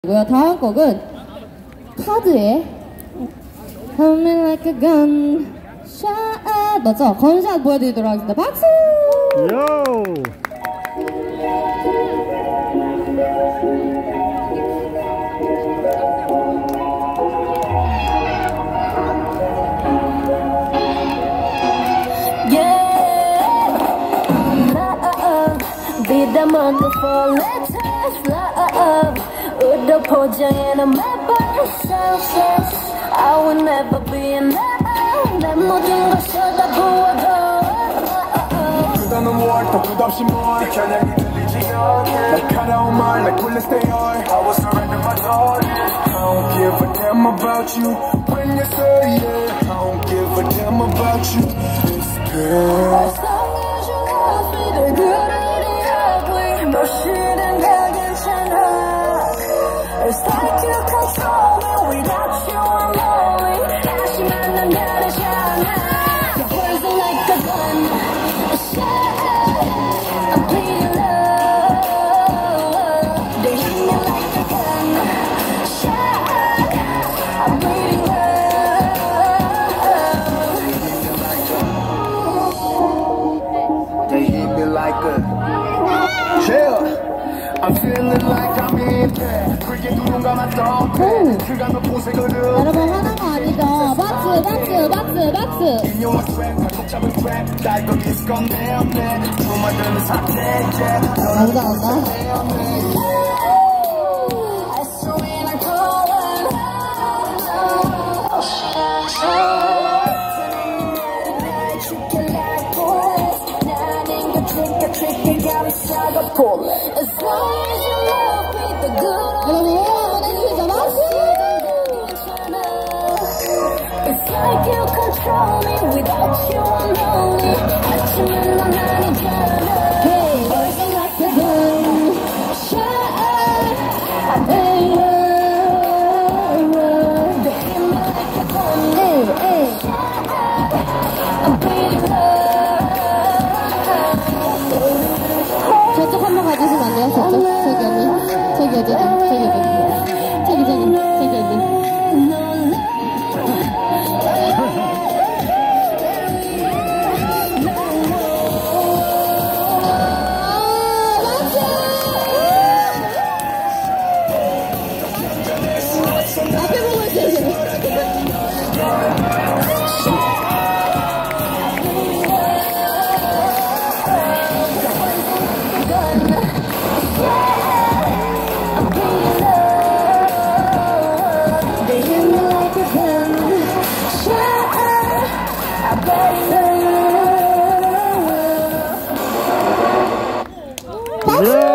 다음 곡은 카드의 Hold me like a gun shot 맞죠? 건샷 보여드리도록 하겠습니다. 박수! 요! Be the wonderful letters love 우도 포장해놓은 매번 selfless I will never be enough 내 모든 걸 쏟아부어도 부담은 뭘 더 끝없이 뭘 겨냥이 들리지 않게 날카로운 말 like will stay on I will surrender my soul I don't give a damn about you when you say it I don't give a damn about you it's good As long as you love me the good and the ugly 너 싫은 다 괜찮아 It's like you control me without you I'm lonely 다시 만난 다르잖아 You're poison like a gun A shot I'm bleeding love They hit me like a gun Shot I'm bleeding love They hit me like a chill I'm feeling like I'm in there 그게 누군가만 떠오르네 그가 너 보색거든 여러분 하나가 아니죠. 박스 인용한 스웩 발목 잡은 트랩 날 거기서 건네었네 주말들은 삭제제 너는 As long as you love me, the good It's like you control me, without you I'm lonely 하지만 넌 아니잖아 Hey, poison like a gun Shot I'm bleeding love They hit me like a gun Shot I'm bleeding love 저쪽 한번 가주시면 안 돼요? 저쪽? 저기 언니 저기 언니 앞에 보고 있어요. Baksu!